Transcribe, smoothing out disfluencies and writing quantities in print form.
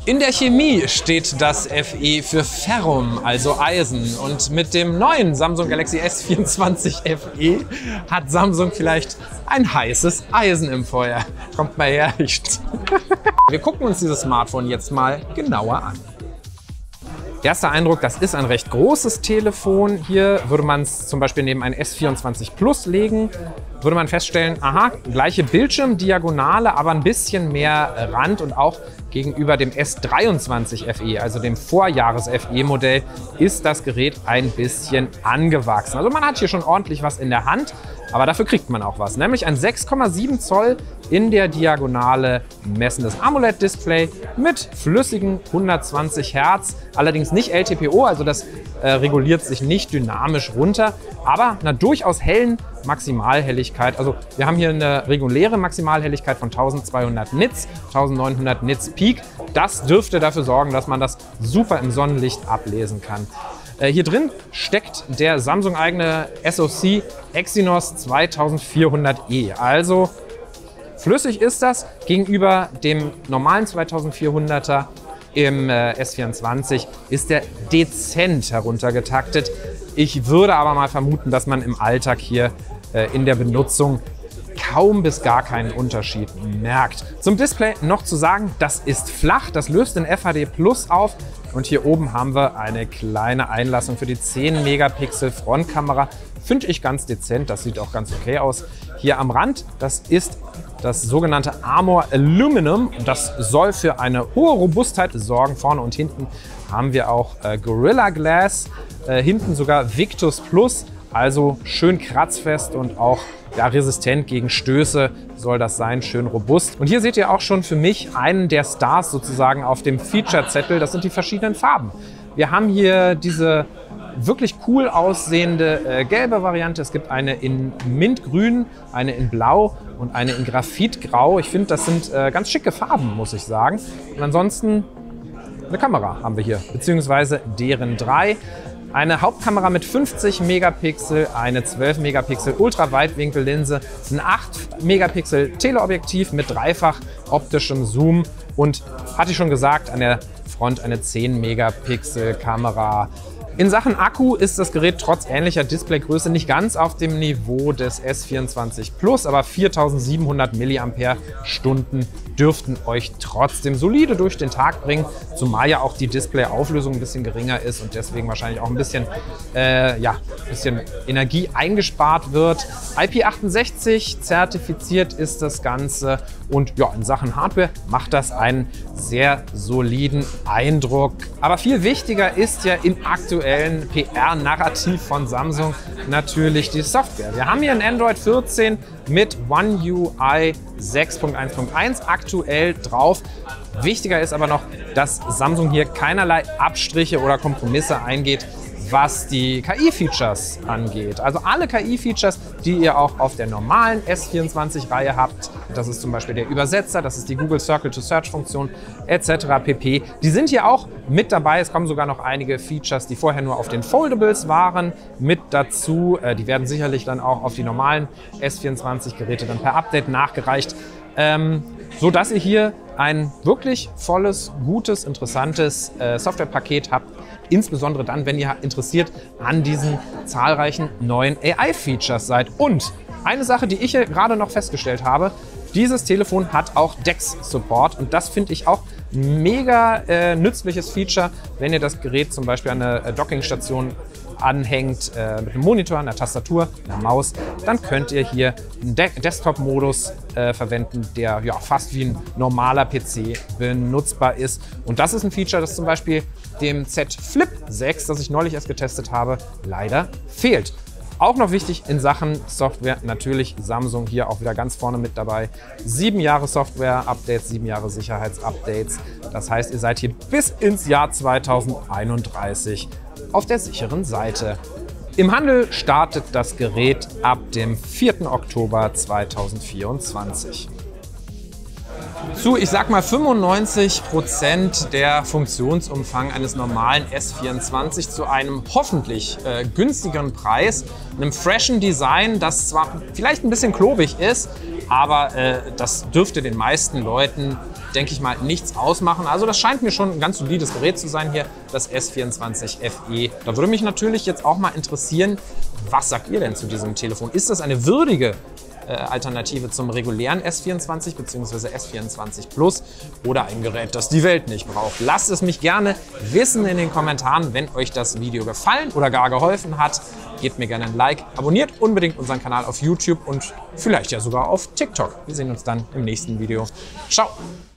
In der Chemie steht das Fe für Ferrum, also Eisen. Und mit dem neuen Samsung Galaxy S24 FE hat Samsung vielleicht ein heißes Eisen im Feuer. Kommt mal her. Wir gucken uns dieses Smartphone jetzt mal genauer an. Erster Eindruck, das ist ein recht großes Telefon. Hier würde man es zum Beispiel neben ein S24 Plus legen, würde man feststellen, aha, gleiche Bildschirmdiagonale, aber ein bisschen mehr Rand und auch gegenüber dem S23 FE, also dem Vorjahres-FE-Modell, ist das Gerät ein bisschen angewachsen. Also man hat hier schon ordentlich was in der Hand, aber dafür kriegt man auch was, nämlich ein 6,7 Zoll in der Diagonale messendes AMOLED-Display mit flüssigen 120 Hertz, allerdings nicht LTPO, also das reguliert sich nicht dynamisch runter, aber einer durchaus hellen Maximalhelligkeit. Also wir haben hier eine reguläre Maximalhelligkeit von 1200 Nits, 1900 Nits Peak. Das dürfte dafür sorgen, dass man das super im Sonnenlicht ablesen kann. Hier drin steckt der Samsung-eigene SoC Exynos 2400E. Also flüssig ist das gegenüber dem normalen 2400er im S24 ist der dezent heruntergetaktet. Ich würde aber mal vermuten, dass man im Alltag hier in der Benutzung kaum bis gar keinen Unterschied merkt. Zum Display noch zu sagen, das ist flach, das löst in FHD Plus auf und hier oben haben wir eine kleine Einlassung für die 10 Megapixel Frontkamera. Finde ich ganz dezent, das sieht auch ganz okay aus. Hier am Rand, das ist das sogenannte Armor Aluminum. Das soll für eine hohe Robustheit sorgen. Vorne und hinten haben wir auch Gorilla Glass, hinten sogar Victus Plus, also schön kratzfest und auch ja, resistent gegen Stöße soll das sein, schön robust. Und hier seht ihr auch schon für mich einen der Stars sozusagen auf dem Feature-Zettel. Das sind die verschiedenen Farben. Wir haben hier diese wirklich cool aussehende gelbe Variante. Es gibt eine in Mintgrün, eine in Blau und eine in Graphitgrau. Ich finde, das sind ganz schicke Farben, muss ich sagen. Und ansonsten eine Kamera haben wir hier, beziehungsweise deren 3. Eine Hauptkamera mit 50 Megapixel, eine 12 Megapixel Ultraweitwinkellinse, ein 8 Megapixel Teleobjektiv mit dreifach optischem Zoom und, hatte ich schon gesagt, an der Front eine 10 Megapixel Kamera. In Sachen Akku ist das Gerät trotz ähnlicher Displaygröße nicht ganz auf dem Niveau des S24 Plus, aber 4700 mAh dürften euch trotzdem solide durch den Tag bringen, zumal ja auch die Displayauflösung ein bisschen geringer ist und deswegen wahrscheinlich auch ein bisschen Energie eingespart wird. IP68 zertifiziert ist das Ganze und ja, in Sachen Hardware macht das einen sehr soliden Eindruck. Aber viel wichtiger ist ja im aktuellen PR-Narrativ von Samsung natürlich die Software. Wir haben hier ein Android 14 mit One UI 6.1.1 aktuell drauf. Wichtiger ist aber noch, dass Samsung hier keinerlei Abstriche oder Kompromisse eingeht, was die KI-Features angeht. Also alle KI-Features, die ihr auch auf der normalen S24-Reihe habt, das ist zum Beispiel der Übersetzer, das ist die Google Circle-to-Search-Funktion etc. pp. Die sind hier auch mit dabei. Es kommen sogar noch einige Features, die vorher nur auf den Foldables waren, mit dazu. Die werden sicherlich dann auch auf die normalen S24-Geräte dann per Update nachgereicht, so dass ihr hier ein wirklich volles, gutes, interessantes Softwarepaket habt. Insbesondere dann, wenn ihr interessiert an diesen zahlreichen neuen AI-Features seid. Und eine Sache, die ich hier gerade noch festgestellt habe, dieses Telefon hat auch DeX-Support und das finde ich auch ein mega nützliches Feature, wenn ihr das Gerät zum Beispiel an eine Dockingstation anhängt mit einem Monitor, einer Tastatur, einer Maus, dann könnt ihr hier einen Desktop-Modus verwenden, der ja fast wie ein normaler PC benutzbar ist. Und das ist ein Feature, das zum Beispiel dem Z Flip 6, das ich neulich erst getestet habe, leider fehlt. Auch noch wichtig in Sachen Software, natürlich Samsung hier auch wieder ganz vorne mit dabei. 7 Jahre Software-Updates, 7 Jahre Sicherheitsupdates. Das heißt, ihr seid hier bis ins Jahr 2031 auf der sicheren Seite. Im Handel startet das Gerät ab dem 4. Oktober 2024. zu, ich sag mal, 95% der Funktionsumfang eines normalen S24 zu einem hoffentlich günstigeren Preis, einem freshen Design, das zwar vielleicht ein bisschen klobig ist, aber das dürfte den meisten Leuten, denke ich mal, nichts ausmachen. Also das scheint mir schon ein ganz solides Gerät zu sein hier, das S24 FE. Da würde mich natürlich jetzt auch mal interessieren, was sagt ihr denn zu diesem Telefon? Ist das eine würdige Alternative zum regulären S24 bzw. S24 Plus oder ein Gerät, das die Welt nicht braucht? Lasst es mich gerne wissen in den Kommentaren, wenn euch das Video gefallen oder gar geholfen hat. Gebt mir gerne ein Like, abonniert unbedingt unseren Kanal auf YouTube und vielleicht ja sogar auf TikTok. Wir sehen uns dann im nächsten Video. Ciao!